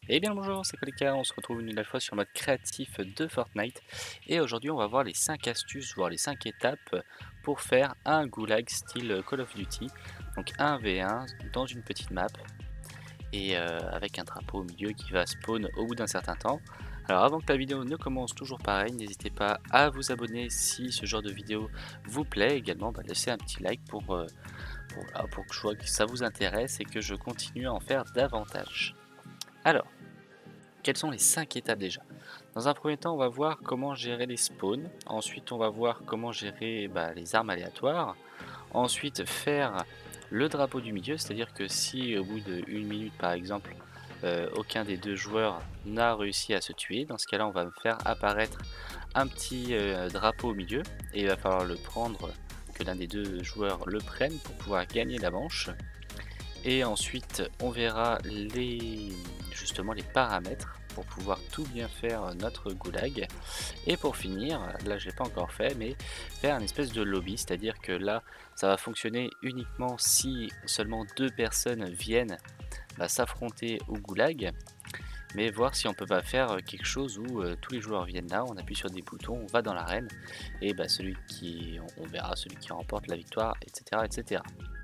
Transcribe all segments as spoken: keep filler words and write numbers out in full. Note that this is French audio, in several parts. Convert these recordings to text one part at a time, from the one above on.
Eh bien bonjour, c'est Kolika, on se retrouve une nouvelle fois sur le mode créatif de Fortnite et aujourd'hui on va voir les cinq astuces, voire les cinq étapes pour faire un goulag style Call of Duty, donc un v un dans une petite map et euh, avec un drapeau au milieu qui va spawn au bout d'un certain temps. Alors avant que la vidéo ne commence, toujours pareil, n'hésitez pas à vous abonner si ce genre de vidéo vous plaît, également bah, laissez un petit like pour, euh, pour, voilà, pour que je vois que ça vous intéresse et que je continue à en faire davantage. Alors, quelles sont les cinq étapes déjà? Dans un premier temps, on va voir comment gérer les spawns. Ensuite, on va voir comment gérer bah, les armes aléatoires. Ensuite, faire le drapeau du milieu, c'est-à-dire que si au bout d'une minute par exemple, euh, aucun des deux joueurs n'a réussi à se tuer, dans ce cas-là, on va faire apparaître un petit euh, drapeau au milieu et il va falloir le prendre, que l'un des deux joueurs le prenne pour pouvoir gagner la manche. Et ensuite, on verra les, justement les paramètres pour pouvoir tout bien faire notre goulag. Et pour finir, là je l'ai pas encore fait, mais faire un espèce de lobby, c'est-à-dire que là, ça va fonctionner uniquement si seulement deux personnes viennent bah, s'affronter au goulag, mais voir si on peut pas faire quelque chose où euh, tous les joueurs viennent là, on appuie sur des boutons, on va dans l'arène, et bah, celui qui, on verra celui qui remporte la victoire, et cetera, et cetera.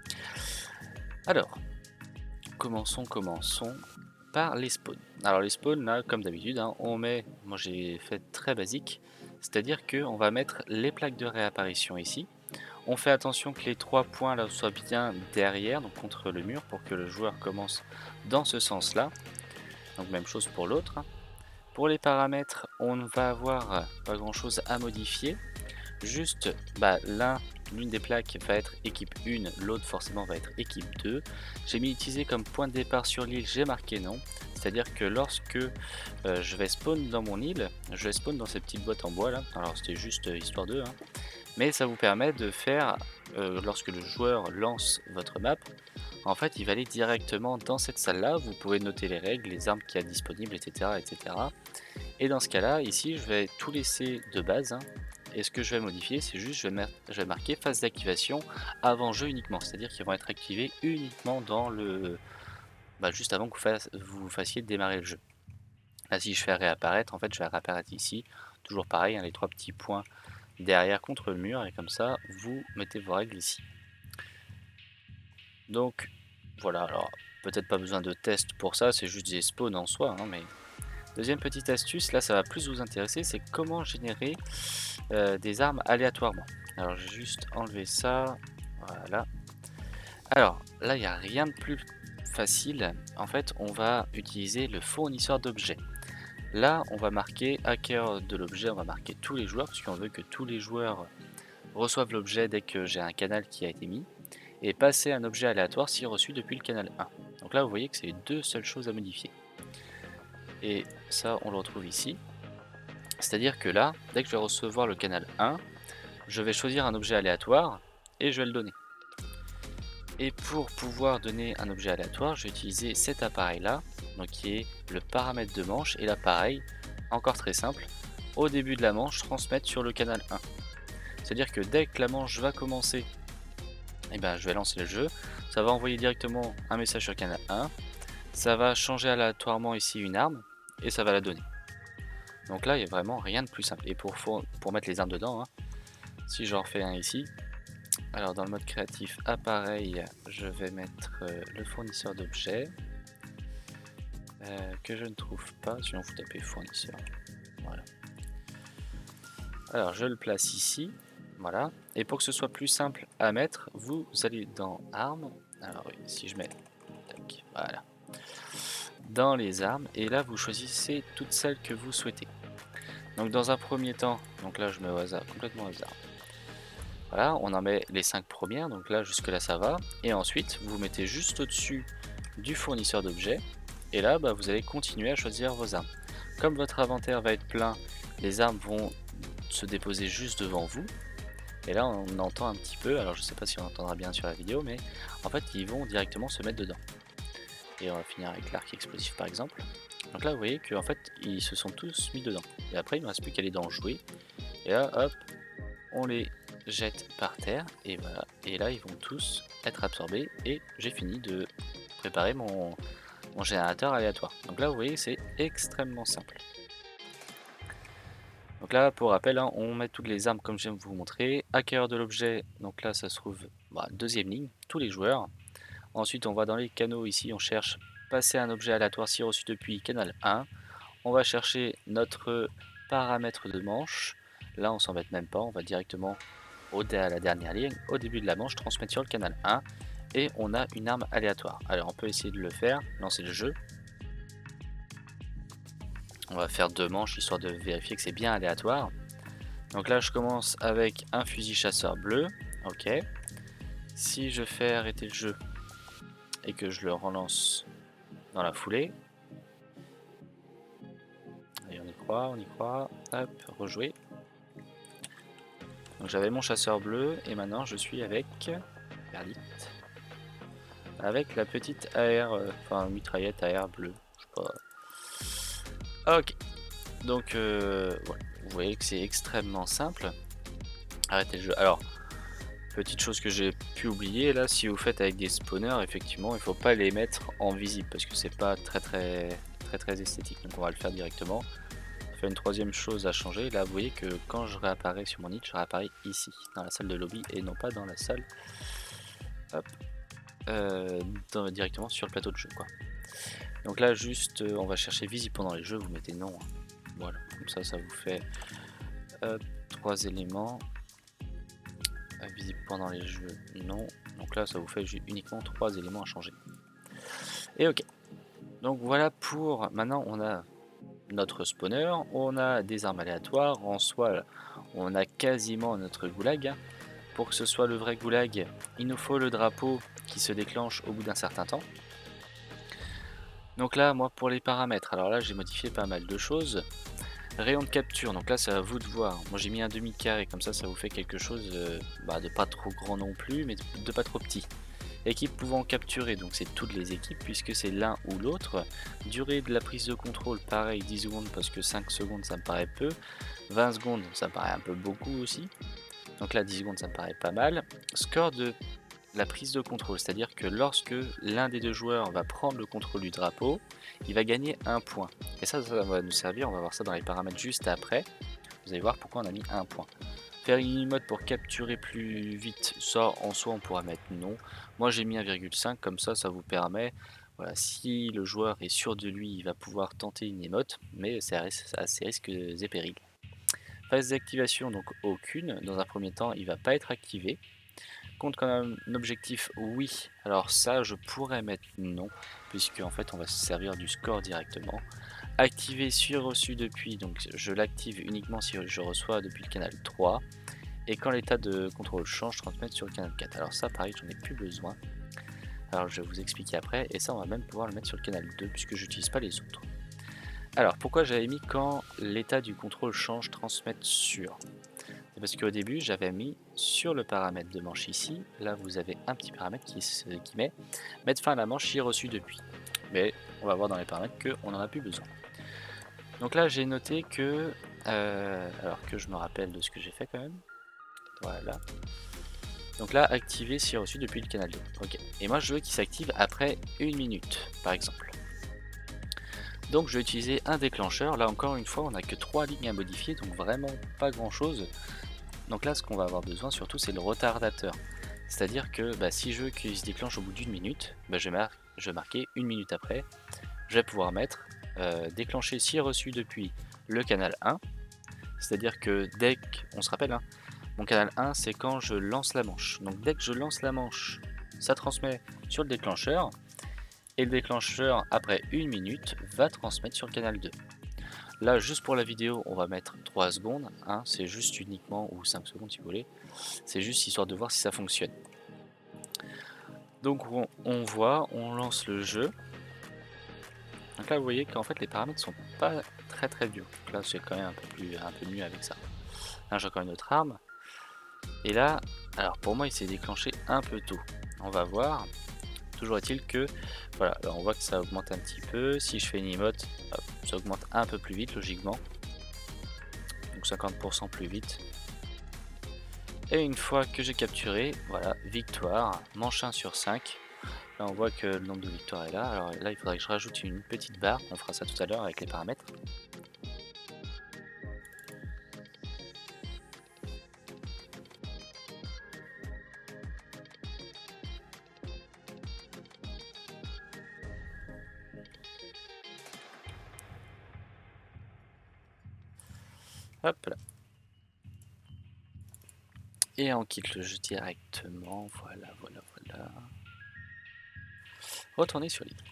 Alors, commençons, commençons par les spawns. Alors les spawns là, comme d'habitude, hein, on met, moi j'ai fait très basique, c'est-à-dire que on va mettre les plaques de réapparition ici. On fait attention que les trois points là soient bien derrière, donc contre le mur, pour que le joueur commence dans ce sens-là. Donc même chose pour l'autre, hein. Pour les paramètres, on ne va avoir euh, pas grand-chose à modifier. Juste, bah, l'un, l'une des plaques va être équipe un, l'autre forcément va être équipe deux. J'ai mis utiliser comme point de départ sur l'île, j'ai marqué non. C'est-à-dire que lorsque euh, je vais spawn dans mon île, je vais spawn dans cette petite boîte en bois là. Alors c'était juste euh, histoire d'eux, hein. Mais ça vous permet de faire, euh, lorsque le joueur lance votre map, en fait il va aller directement dans cette salle là. Vous pouvez noter les règles, les armes qu'il y a disponibles, et cetera, et cetera. Et dans ce cas-là, ici, je vais tout laisser de base, hein. Et ce que je vais modifier, c'est juste, je vais, je vais marquer phase d'activation avant jeu uniquement. C'est-à-dire qu'ils vont être activés uniquement dans le, bah, juste avant que vous, fasse, vous fassiez démarrer le jeu. Là, si je fais réapparaître, en fait, je vais réapparaître ici. Toujours pareil, hein, les trois petits points derrière contre le mur. Et comme ça, vous mettez vos règles ici. Donc, voilà. Alors, peut-être pas besoin de test pour ça. C'est juste des spawns en soi, hein, mais... Deuxième petite astuce, là ça va plus vous intéresser, c'est comment générer euh, des armes aléatoirement. Alors j'ai juste enlevé ça, voilà. Alors là il n'y a rien de plus facile, en fait on va utiliser le fournisseur d'objets. Là on va marquer hacker de l'objet, on va marquer tous les joueurs, parce qu'on veut que tous les joueurs reçoivent l'objet dès que j'ai un canal qui a été mis, et passer un objet aléatoire si reçu depuis le canal un. Donc là vous voyez que c'est les deux seules choses à modifier. Et ça on le retrouve ici. C'est-à-dire que là, dès que je vais recevoir le canal un, je vais choisir un objet aléatoire et je vais le donner. Et pour pouvoir donner un objet aléatoire, je vais utiliser cet appareil-là, donc qui est le paramètre de manche, et là pareil, encore très simple, au début de la manche, transmettre sur le canal un. C'est-à-dire que dès que la manche va commencer, eh ben, je vais lancer le jeu, ça va envoyer directement un message sur le canal un, ça va changer aléatoirement ici une arme, et ça va la donner. Donc là, il n'y a vraiment rien de plus simple. Et pour, pour mettre les armes dedans, hein, si j'en refais un ici, alors dans le mode créatif appareil, je vais mettre euh, le fournisseur d'objets, euh, que je ne trouve pas, sinon vous tapez fournisseur. Voilà. Alors je le place ici, voilà. Et pour que ce soit plus simple à mettre, vous allez dans armes, alors si je mets, tac, voilà, dans les armes, et là vous choisissez toutes celles que vous souhaitez. Donc dans un premier temps, donc là je mets au hasard, complètement au hasard. Voilà, on en met les cinq premières, donc là jusque là ça va. Et ensuite, vous mettez juste au-dessus du fournisseur d'objets. Et là, bah, vous allez continuer à choisir vos armes. Comme votre inventaire va être plein, les armes vont se déposer juste devant vous. Et là, on entend un petit peu, alors je sais pas si on entendra bien sur la vidéo, mais en fait, ils vont directement se mettre dedans. Et on va finir avec l'arc explosif par exemple. Donc là, vous voyez qu'en fait, ils se sont tous mis dedans. Et après, il ne reste plus qu'à les dans jouer. Et là, hop, on les jette par terre et voilà, et là ils vont tous être absorbés et j'ai fini de préparer mon, mon générateur aléatoire. Donc là vous voyez c'est extrêmement simple. Donc là pour rappel hein, on met toutes les armes comme je viens de vous montrer. Acquéreur de l'objet, donc là ça se trouve bah, deuxième ligne, tous les joueurs. Ensuite on va dans les canaux ici, on cherche passer un objet aléatoire si reçu depuis canal un. On va chercher notre paramètre de manche. Là on s'embête même pas, on va directement au à la dernière ligne, au début de la manche, transmettre sur le canal un. Et on a une arme aléatoire. Alors on peut essayer de le faire, lancer le jeu. On va faire deux manches histoire de vérifier que c'est bien aléatoire. Donc là je commence avec un fusil chasseur bleu. Ok. Si je fais arrêter le jeu et que je le relance dans la foulée. Allez on y croit, on y croit. Hop, rejouer. Donc j'avais mon chasseur bleu et maintenant je suis avec Perdite. Avec la petite A R, euh, enfin mitraillette A R bleue. Je sais pas. Ok. Donc euh, voilà. Vous voyez que c'est extrêmement simple. Arrêtez le jeu. Alors, petite chose que j'ai pu oublier là, si vous faites avec des spawners, effectivement, il faut pas les mettre en visible parce que c'est pas très très très très esthétique. Donc on va le faire directement. Faire une troisième chose à changer. Là, vous voyez que quand je réapparais sur mon niche, je réapparais ici, dans la salle de lobby et non pas dans la salle. Hop. Euh, dans, directement sur le plateau de jeu quoi. Donc là juste euh, on va chercher visible pendant les jeux, vous mettez non hein. Voilà, comme ça ça vous fait euh, trois éléments euh, visible pendant les jeux, non, donc là ça vous fait uniquement trois éléments à changer. Et ok, donc voilà pour maintenant on a notre spawner, on a des armes aléatoires, en soi on a quasiment notre goulag hein. Pour que ce soit le vrai goulag, il nous faut le drapeau qui se déclenche au bout d'un certain temps. Donc là, moi pour les paramètres, alors là j'ai modifié pas mal de choses. Rayon de capture, donc là c'est à vous de voir. Moi j'ai mis un demi carré, comme ça ça vous fait quelque chose euh, bah, de pas trop grand non plus, mais de pas trop petit. Équipe pouvant capturer, donc c'est toutes les équipes puisque c'est l'un ou l'autre. Durée de la prise de contrôle, pareil dix secondes parce que cinq secondes ça me paraît peu. vingt secondes ça me paraît un peu beaucoup aussi. Donc là dix secondes ça me paraît pas mal. Score de la prise de contrôle, c'est-à-dire que lorsque l'un des deux joueurs va prendre le contrôle du drapeau, il va gagner un point. Et ça, ça va nous servir, on va voir ça dans les paramètres juste après. Vous allez voir pourquoi on a mis un point. Faire une emote pour capturer plus vite, ça en soi on pourra mettre non. Moi j'ai mis un virgule cinq, comme ça ça vous permet, voilà, si le joueur est sûr de lui, il va pouvoir tenter une emote, mais c'est à ses risques et périls. Phase d'activation, donc aucune. Dans un premier temps, il va pas être activé. Compte comme un objectif, oui. Alors ça, je pourrais mettre non, puisque en fait, on va se servir du score directement. Activer si reçu depuis, donc je l'active uniquement si je reçois depuis le canal trois. Et quand l'état de contrôle change, transmettre sur le canal quatre. Alors ça, pareil, j'en ai plus besoin. Alors je vais vous expliquer après. Et ça, on va même pouvoir le mettre sur le canal deux, puisque j'utilise pas les autres. Alors, pourquoi j'avais mis quand l'état du contrôle change, transmettre sur? C'est parce qu'au début, j'avais mis sur le paramètre de manche ici. Là, vous avez un petit paramètre qui, qui met mettre fin à la manche si reçu depuis. Mais on va voir dans les paramètres qu'on n'en a plus besoin. Donc là, j'ai noté que... Euh, alors que je me rappelle de ce que j'ai fait quand même. Voilà. Donc là, activer si reçu depuis le canal deux. Ok. Et moi, je veux qu'il s'active après une minute, par exemple. Donc je vais utiliser un déclencheur. Là encore une fois on n'a que trois lignes à modifier, donc vraiment pas grand chose. Donc là ce qu'on va avoir besoin surtout c'est le retardateur. C'est à dire que bah, si je veux qu'il se déclenche au bout d'une minute, bah, je, vais mar je vais marquer une minute après. Je vais pouvoir mettre euh, déclencher si reçu depuis le canal un. C'est à dire que dès qu'on se rappelle, hein, mon canal un c'est quand je lance la manche. Donc dès que je lance la manche, ça transmet sur le déclencheur. Et le déclencheur, après une minute, va transmettre sur le canal deux. Là, juste pour la vidéo, on va mettre trois secondes. Hein, c'est juste uniquement, ou cinq secondes si vous voulez. C'est juste histoire de voir si ça fonctionne. Donc on, on voit, on lance le jeu. Donc là, vous voyez qu'en fait, les paramètres sont pas très très durs. Donc là, c'est quand même un peu, plus, un peu mieux avec ça. Là, j'ai encore une autre arme. Et là, alors pour moi, il s'est déclenché un peu tôt. On va voir. Toujours est-il que, voilà, alors on voit que ça augmente un petit peu. Si je fais une emote, hop, ça augmente un peu plus vite logiquement. Donc cinquante pour cent plus vite. Et une fois que j'ai capturé, voilà, victoire, manche un sur cinq. Là on voit que le nombre de victoires est là. Alors là il faudrait que je rajoute une petite barre, on fera ça tout à l'heure avec les paramètres. Hop là. Et on quitte le jeu directement, voilà, voilà, voilà. Retourner sur l'île.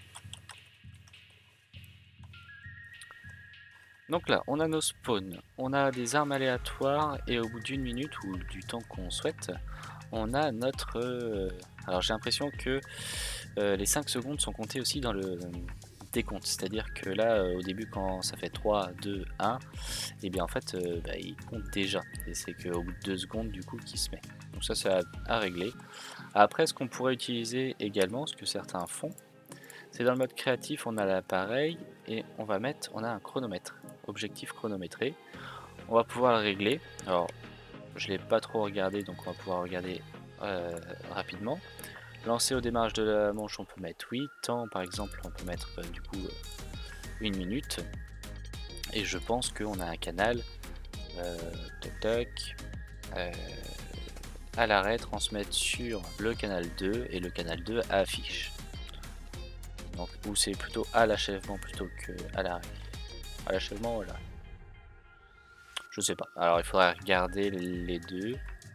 Donc là, on a nos spawns, on a des armes aléatoires et au bout d'une minute ou du temps qu'on souhaite, on a notre... Euh, alors j'ai l'impression que euh, les cinq secondes sont comptées aussi dans le décompte. C'est-à-dire que là, euh, au début, quand ça fait trois, deux, un, et bien en fait, euh, bah, il compte déjà. Et c'est qu'au bout de deux secondes, du coup, qu'il se met. Donc ça, c'est à, à régler. Après, ce qu'on pourrait utiliser également, ce que certains font, c'est dans le mode créatif, on a l'appareil et on va mettre, on a un chronomètre, objectif chronométré. On va pouvoir le régler. Alors, je l'ai pas trop regardé, donc on va pouvoir regarder euh, rapidement. Lancer au démarrage de la manche, on peut mettre oui. Temps, par exemple, on peut mettre euh, du coup euh, une minute. Et je pense qu'on a un canal, euh, toc toc, euh, à l'arrêt, transmettre sur le canal deux et le canal deux affiche. Donc, ou c'est plutôt à l'achèvement plutôt que à l'arrêt. À l'achèvement, voilà. Je sais pas. Alors, il faudrait regarder les deux.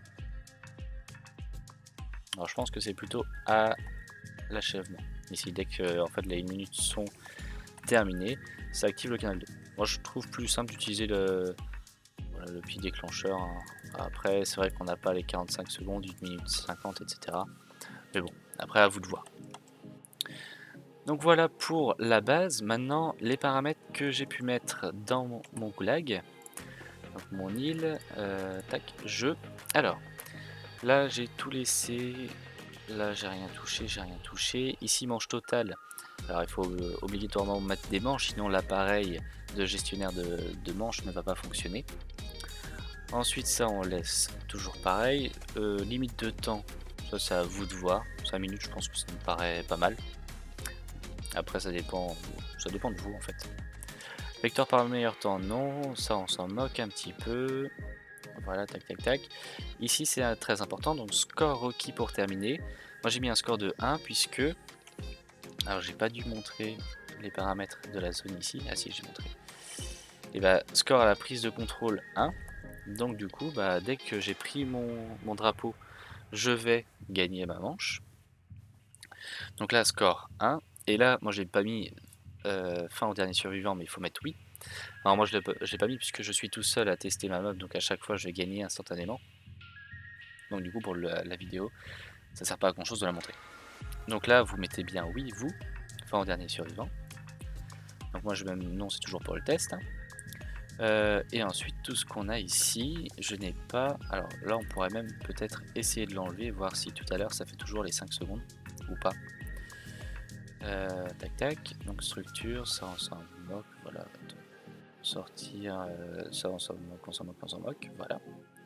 Alors, je pense que c'est plutôt à l'achèvement. Ici, dès que en fait, les minutes sont terminées, ça active le canal deux. Moi, je trouve plus simple d'utiliser le, voilà, le petit déclencheur. Hein. Après, c'est vrai qu'on n'a pas les quarante-cinq secondes, une minute cinquante, et cetera. Mais bon, après, à vous de voir. Donc voilà pour la base. Maintenant, les paramètres que j'ai pu mettre dans mon, mon goulag. Donc mon île, euh, tac, jeu. Alors, là j'ai tout laissé. Là j'ai rien touché, j'ai rien touché. Ici manche totale. Alors il faut euh, obligatoirement mettre des manches, sinon l'appareil de gestionnaire de, de manches ne va pas fonctionner. Ensuite ça on laisse toujours pareil. Euh, limite de temps, ça c'est à vous de voir. cinq minutes je pense que ça me paraît pas mal. Après ça dépend, ça dépend de vous en fait. Vecteur par le meilleur temps, non, ça on s'en moque un petit peu. Voilà, tac tac tac. Ici c'est très important, donc score requis pour terminer. Moi j'ai mis un score de un puisque... Alors j'ai pas dû montrer les paramètres de la zone ici. Ah si, j'ai montré. Et bah score à la prise de contrôle un. Donc du coup, bah, dès que j'ai pris mon, mon drapeau, je vais gagner ma manche. Donc là, score un. Et là, moi j'ai pas mis euh, fin au dernier survivant, mais il faut mettre oui. Alors moi je l'ai pas mis puisque je suis tout seul à tester ma map, donc à chaque fois je vais gagner instantanément. Donc du coup pour le, la vidéo, ça sert pas à grand chose de la montrer. Donc là vous mettez bien oui, vous, fin au dernier survivant. Donc moi je mets non, c'est toujours pour le test. Hein. Euh, et ensuite tout ce qu'on a ici, je n'ai pas... Alors là on pourrait même peut-être essayer de l'enlever, voir si tout à l'heure ça fait toujours les cinq secondes ou pas. Euh, tac tac, donc structure, ça on s'en moque, voilà. Sortir, euh, ça on s'en moque, on s'en moque, on s'en moque, voilà.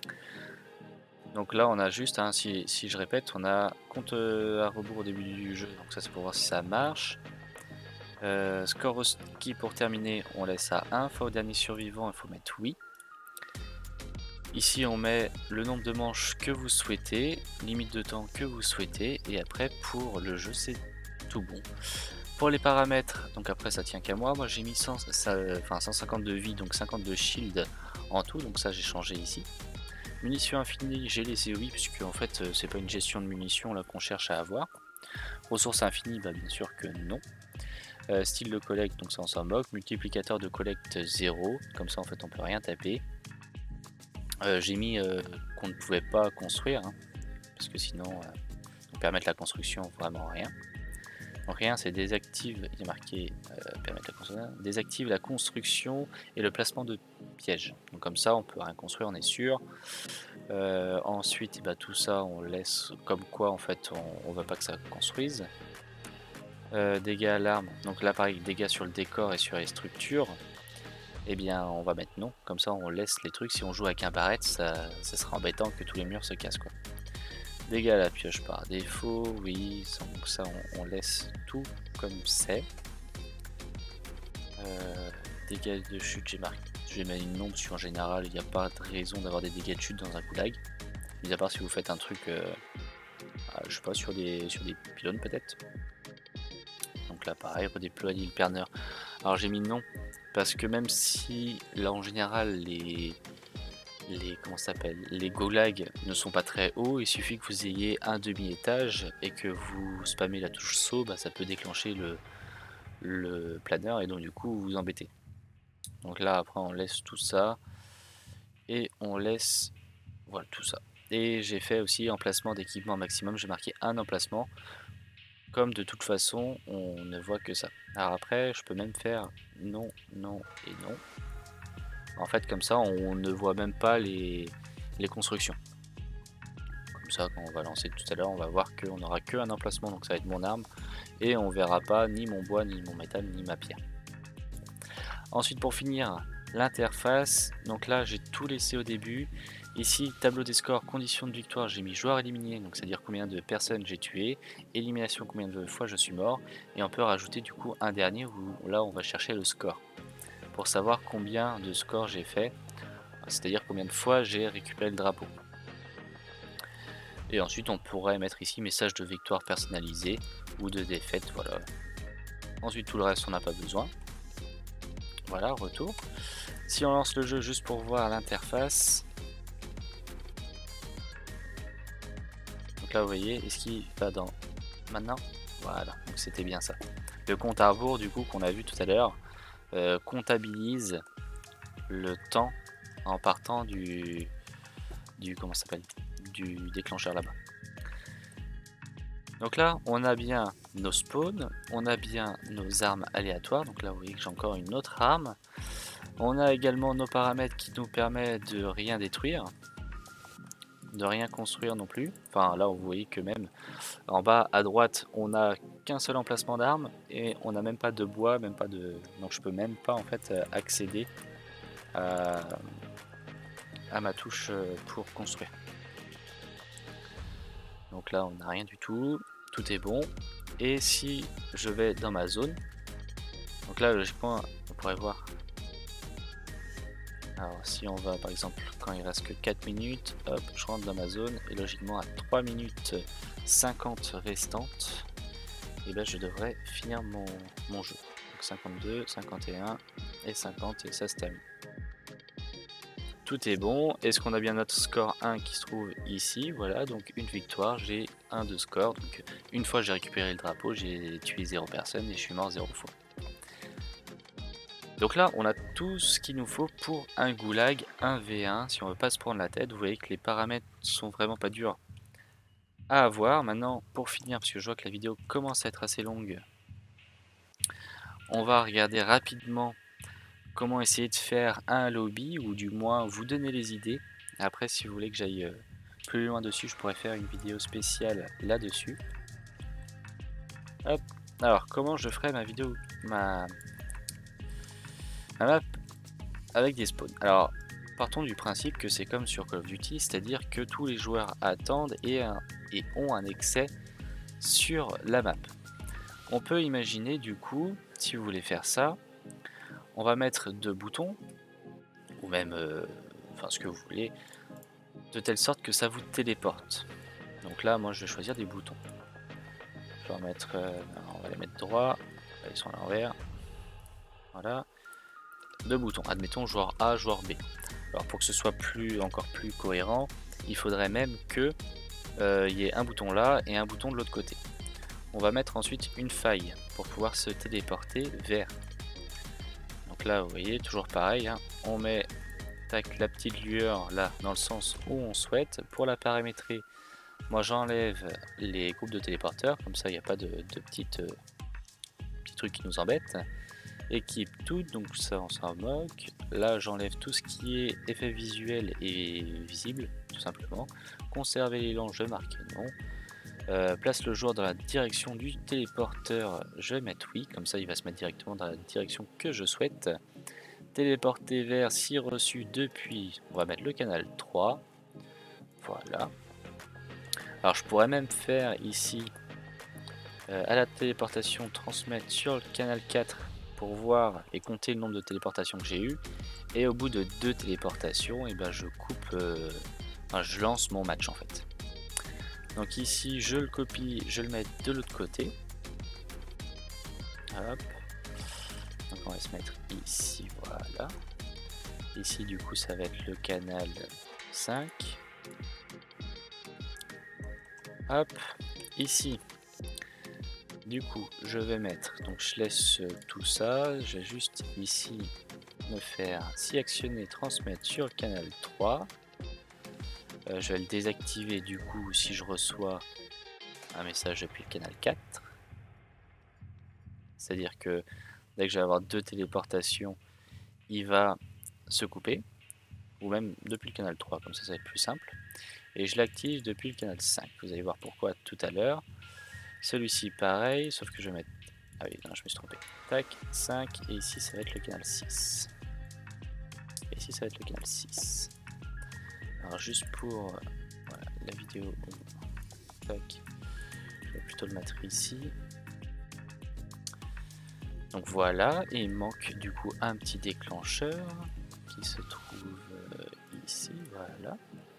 Donc là on a juste, hein, si, si je répète, on a compte à rebours au début du jeu, donc ça c'est pour voir si ça marche. Euh, score requis pour terminer, on laisse à un, fois au dernier survivant, il faut mettre oui. Ici on met le nombre de manches que vous souhaitez, limite de temps que vous souhaitez, et après pour le jeu c'est tout bon. Pour les paramètres, donc après ça tient qu'à moi, moi j'ai mis cent, ça, enfin cent cinquante de vie, donc cinquante de shield en tout, donc ça j'ai changé ici. Munitions infinies, j'ai laissé oui, puisque en fait c'est pas une gestion de munitions là qu'on cherche à avoir. Ressources infinies, bah bien sûr que non. Euh, style de collecte, donc ça on s'en moque. Multiplicateur de collecte zéro, comme ça en fait on peut rien taper. Euh, j'ai mis euh, qu'on ne pouvait pas construire, hein, parce que sinon euh, permettre la construction vraiment rien. Donc rien, c'est désactive, il est marqué euh, permettre la construction, désactive la construction et le placement de pièges. Donc comme ça, on peut rien construire, on est sûr. Euh, ensuite, bah, tout ça, on laisse comme quoi en fait, on, on veut pas que ça construise. Euh, dégâts à l'arme. Donc là, pareil, dégâts sur le décor et sur les structures. Eh bien, on va mettre non. Comme ça, on laisse les trucs. Si on joue avec un barrette, ça, ça sera embêtant que tous les murs se cassent, quoi. Dégâts à la pioche par défaut, oui, donc ça on, on laisse tout comme c'est. Euh, dégâts de chute, j'ai marqué, j'ai mis une non, parce qu'en général il n'y a pas de raison d'avoir des dégâts de chute dans un goulag. Mis à part si vous faites un truc, euh, je sais pas, sur des, sur des pylônes peut-être. Donc là pareil, redéployer le perneur. Alors j'ai mis non, parce que même si là en général les... les comment s'appelle les goulags ne sont pas très hauts, il suffit que vous ayez un demi étage et que vous spammez la touche saut, bah, ça peut déclencher le, le planeur et donc du coup vous vous embêtez. Donc là après on laisse tout ça et on laisse voilà tout ça. Et j'ai fait aussi emplacement d'équipement maximum, j'ai marqué un emplacement, comme de toute façon on ne voit que ça. Alors après je peux même faire non, non et non. En fait comme ça on ne voit même pas les, les constructions. Comme ça quand on va lancer tout à l'heure on va voir qu'on n'aura qu'un emplacement, donc ça va être mon arme, et on verra pas ni mon bois, ni mon métal, ni ma pierre. Ensuite pour finir l'interface, donc là j'ai tout laissé au début. Ici tableau des scores, conditions de victoire, j'ai mis joueur éliminé, donc c'est à dire combien de personnes j'ai tué, élimination combien de fois je suis mort, et on peut rajouter du coup un dernier où là on va chercher le score pour savoir combien de scores j'ai fait, c'est à dire combien de fois j'ai récupéré le drapeau. Et ensuite on pourrait mettre ici message de victoire personnalisé ou de défaite, voilà. Ensuite tout le reste on n'a pas besoin. Voilà, retour. Si on lance le jeu juste pour voir l'interface, donc là vous voyez, est-ce qu'il va dans maintenant? Voilà, donc c'était bien ça. Le compte à rebours du coup qu'on a vu tout à l'heure euh, comptabilise le temps en partant du du comment ça s'appelle du déclencheur là-bas. Donc là on a bien nos spawns, on a bien nos armes aléatoires, donc là vous voyez que j'ai encore une autre arme. On a également nos paramètres qui nous permettent de rien détruire, de rien construire non plus. Enfin là vous voyez que même en bas à droite on a qu'un seul emplacement d'armes et on n'a même pas de bois, même pas de... donc je peux même pas en fait accéder à, à ma touche pour construire. Donc là on n'a rien du tout, tout est bon. Et si je vais dans ma zone, donc là logiquement on pourrait voir. Alors si on va par exemple quand il reste que quatre minutes, hop, je rentre dans ma zone et logiquement à trois minutes cinquante restantes, et ben je devrais finir mon, mon jeu. Donc cinquante-deux, cinquante et un et cinquante et ça se termine. Tout est bon. Est-ce qu'on a bien notre score un qui se trouve ici? Voilà, donc une victoire, j'ai un de score. Donc une fois j'ai récupéré le drapeau, j'ai tué zéro personne et je suis mort zéro fois. Donc là on a tout ce qu'il nous faut pour un goulag un v un. Si on veut pas se prendre la tête, vous voyez que les paramètres sont vraiment pas durs à avoir. Maintenant pour finir, parce que je vois que la vidéo commence à être assez longue, on va regarder rapidement comment essayer de faire un lobby, ou du moins vous donner les idées. Après si vous voulez que j'aille plus loin dessus, je pourrais faire une vidéo spéciale là-dessus. Hop. Alors comment je ferai ma vidéo, ma, ma map avec des spawns. Alors partons du principe que c'est comme sur Call of Duty, c'est-à-dire que tous les joueurs attendent et, un, et ont un accès sur la map. On peut imaginer du coup, si vous voulez faire ça, on va mettre deux boutons, ou même euh, enfin ce que vous voulez, de telle sorte que ça vous téléporte. Donc là moi je vais choisir des boutons. Je vais mettre, euh, on va les mettre droit, ils sont à l'envers. Voilà. Deux boutons, admettons joueur A, joueur B. Alors pour que ce soit plus, encore plus cohérent, il faudrait même que euh, il y ait un bouton là et un bouton de l'autre côté. On va mettre ensuite une faille pour pouvoir se téléporter vers. Donc là vous voyez, toujours pareil, hein, on met tac, la petite lueur là dans le sens où on souhaite. Pour la paramétrer, moi j'enlève les groupes de téléporteurs, comme ça il n'y a pas de, de petites, euh, petits trucs qui nous embêtent. Équipe tout, donc ça on s'en moque. Là j'enlève tout ce qui est effet visuel et visible, tout simplement. Conserver l'élan, je marque non. Euh, place le joueur dans la direction du téléporteur, je vais mettre oui, comme ça il va se mettre directement dans la direction que je souhaite. Téléporter vers si reçu depuis, on va mettre le canal trois. Voilà. Alors je pourrais même faire ici euh, à la téléportation transmettre sur le canal quatre pour voir et compter le nombre de téléportations que j'ai eu, et au bout de deux téléportations et ben je coupe euh, enfin, je lance mon match en fait. Donc ici je le copie, je le mets de l'autre côté. Hop. Donc on va se mettre ici, voilà. Ici du coup ça va être le canal cinq. Hop, ici du coup je vais mettre, donc je laisse tout ça, je vais juste ici me faire si actionner transmettre sur le canal trois. Euh, je vais le désactiver du coup si je reçois un message depuis le canal quatre. C'est à dire que dès que je vais avoir deux téléportations, il va se couper, ou même depuis le canal trois, comme ça ça va être plus simple. Et je l'active depuis le canal cinq, vous allez voir pourquoi tout à l'heure. Celui-ci pareil, sauf que je vais mettre... Ah oui, non, je me suis trompé. Tac, cinq, et ici ça va être le canal six. Et ici ça va être le canal six. Alors juste pour euh, voilà, la vidéo, tac, je vais plutôt le mettre ici. Donc voilà, et il manque du coup un petit déclencheur qui se trouve euh, ici, voilà.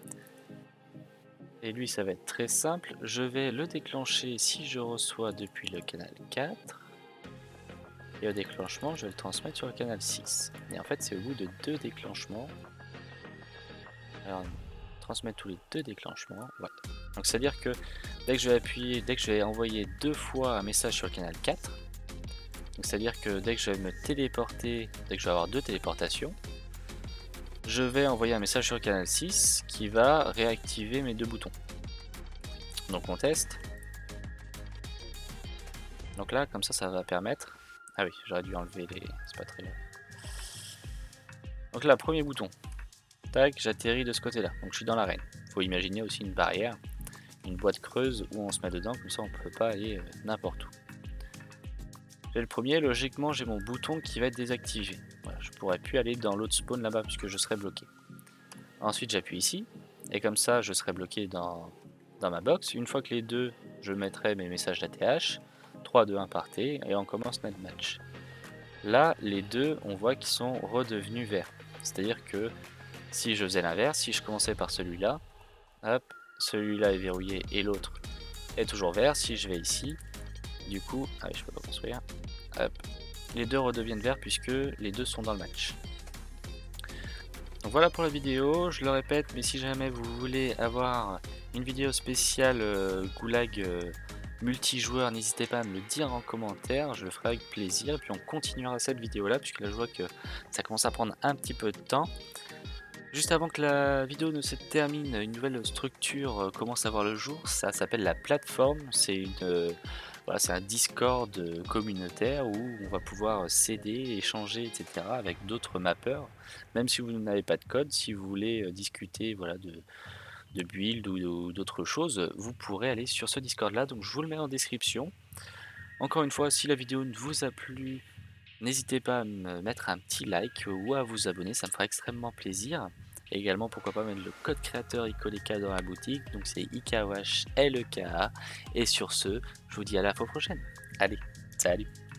Et lui ça va être très simple, je vais le déclencher si je reçois depuis le canal quatre. Et au déclenchement je vais le transmettre sur le canal six. Et en fait c'est au bout de deux déclenchements. Alors transmettre tous les deux déclenchements, ouais. Donc c'est à dire que dès que je vais appuyer, dès que je vais envoyer deux fois un message sur le canal quatre, donc c'est à dire que dès que je vais me téléporter, dès que je vais avoir deux téléportations, je vais envoyer un message sur le canal six qui va réactiver mes deux boutons. Donc on teste. Donc là comme ça ça va permettre, ah oui j'aurais dû enlever les, c'est pas très long. Donc là premier bouton, tac, j'atterris de ce côté là, donc je suis dans l'arène. Faut imaginer aussi une barrière, une boîte creuse où on se met dedans, comme ça on peut pas aller euh, n'importe où. J'ai le premier, logiquement j'ai mon bouton qui va être désactivé. Voilà, je pourrais plus aller dans l'autre spawn là-bas puisque je serais bloqué. Ensuite j'appuie ici, et comme ça je serai bloqué dans, dans ma box. Une fois que les deux, je mettrai mes messages d'A T H, trois, deux, un partez, et on commence notre match. Là les deux, on voit qu'ils sont redevenus verts. C'est à dire que si je faisais l'inverse, si je commençais par celui-là, hop, celui-là est verrouillé et l'autre est toujours vert. Si je vais ici, du coup, ah oui, je peux pas construire, hop, les deux redeviennent verts puisque les deux sont dans le match. Donc voilà pour la vidéo, je le répète, mais si jamais vous voulez avoir une vidéo spéciale euh, Goulag euh, multijoueur, n'hésitez pas à me le dire en commentaire, je le ferai avec plaisir, et puis on continuera cette vidéo là, puisque là je vois que ça commence à prendre un petit peu de temps. Juste avant que la vidéo ne se termine, une nouvelle structure euh, commence à voir le jour, ça s'appelle la plateforme, c'est une... Euh, Voilà, c'est un Discord communautaire où on va pouvoir s'aider, échanger, et cetera avec d'autres mappeurs. Même si vous n'avez pas de code, si vous voulez discuter voilà, de, de build ou d'autres choses, vous pourrez aller sur ce Discord là. Donc je vous le mets en description. Encore une fois, si la vidéo ne vous a plu, n'hésitez pas à me mettre un petit like ou à vous abonner, ça me fera extrêmement plaisir. Et également, pourquoi pas mettre le code créateur Ikoleka dans la boutique, donc c'est I K O H L E K A. Et sur ce, je vous dis à la fois prochaine. Allez, salut!